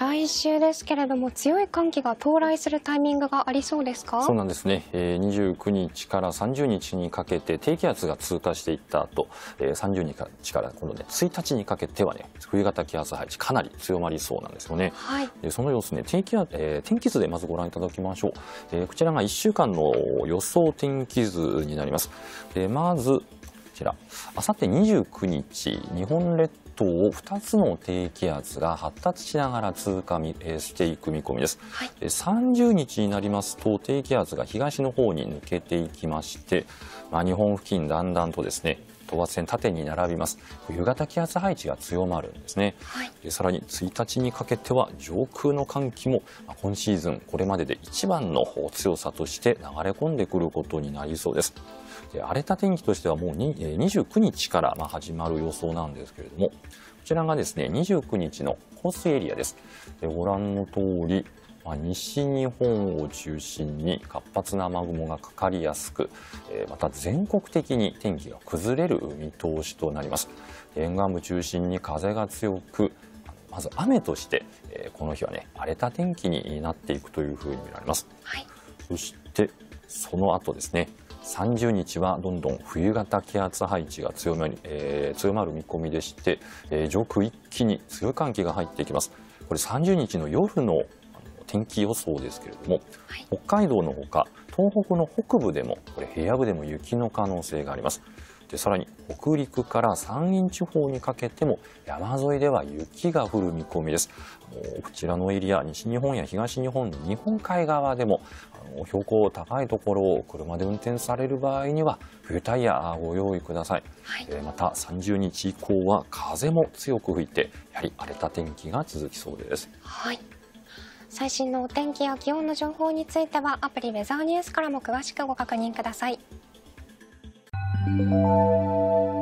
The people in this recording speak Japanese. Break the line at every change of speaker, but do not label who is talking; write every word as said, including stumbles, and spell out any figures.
来週ですけれども、強い寒気が到来するタイミングがありそうですか？
そうなんですね、えー、にじゅうくにちからさんじゅうにちにかけて低気圧が通過していった後、えー、さんじゅうにちから今度ねついたちにかけてはね冬型気圧配置かなり強まりそうなんですよね。
はい、
でその様子ね低気圧、えー、天気図でまずご覧いただきましょう。えー、こちらがいっしゅうかんの予想天気図になります。えー、まずこちらあさってにじゅうくにち日本列島をふたつの低気圧が発達しながら通過していく見込みです。
はい、
さんじゅうにちになりますと低気圧が東の方に抜けていきまして、まあ、日本付近だんだんとですね等圧線縦に並びます冬型気圧配置が強まるんですね。
はい、
でさらについたちにかけては上空の寒気も今シーズンこれまでで一番の強さとして流れ込んでくることになりそうです。で荒れた天気としてはもうにじゅうくにちからまあ始まる予想なんですけれども、こちらがですねにじゅうくにちの降水エリアです。でご覧の通り、まあ、西日本を中心に活発な雨雲がかかりやすく、えー、また全国的に天気が崩れる見通しとなります。沿岸部中心に風が強く、まず雨として、えー、この日はね荒れた天気になっていくというふうに見られます。
はい、
そしてその後ですねさんじゅうにちはどんどん冬型気圧配置が強まり、えー、強まる見込みでして、えー、上空一気に強い寒気が入ってきます。これさんじゅうにちの夜の天気予想ですけれども、はい、北海道のほか東北の北部でもこれ平野部でも雪の可能性があります。でさらに北陸から山陰地方にかけても山沿いでは雪が降る見込みです。こちらのエリア西日本や東日本の日本海側でも標高高いところを車で運転される場合には冬タイヤご用意ください。はい、またさんじゅうにち以降は風も強く吹いてやはり荒れた天気が続きそうです。
はい、最新のお天気や気温の情報についてはアプリウェザーニュースからも詳しくご確認ください。